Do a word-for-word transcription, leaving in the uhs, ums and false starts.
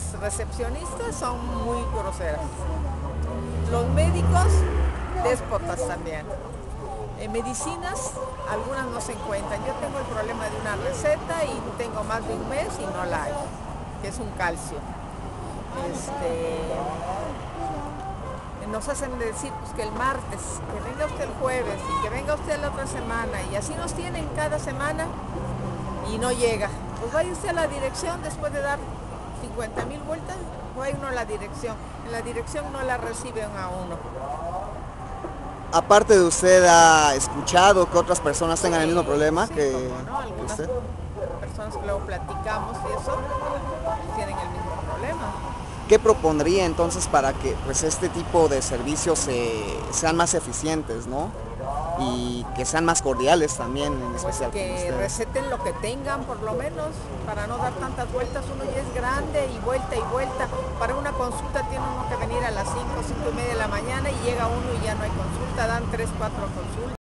las recepcionistas son muy groseras. Los médicos, déspotas también. En medicinas, algunas no se encuentran. Yo tengo el problema de una receta y tengo más de un mes y no la hay, que es un calcio. Este, nos hacen decir pues, que el martes, que venga usted el jueves y que venga usted la otra semana, y así nos tienen cada semana y no llega. Pues vaya usted a la dirección después de dar cincuenta mil vueltas, vaya uno a la dirección. En la dirección no la reciben a uno. Aparte de usted, ¿ha escuchado que otras personas tengan Sí, el mismo problema sí, que, como no, que algunas usted? personas que luego platicamos y eso tienen el mismo problema. ¿Qué propondría entonces para que pues, este tipo de servicios eh, sean más eficientes, ¿no? Y que sean más cordiales también, en Pues especial con que ustedes? receten lo que tengan por lo menos, para no dar tantas vueltas. Uno ya es grande y vuelta y vuelta. Para una consulta tiene uno que venir a las cinco, cinco y media de la mañana y llega uno y ya no hay consulta, dan tres, cuatro consultas.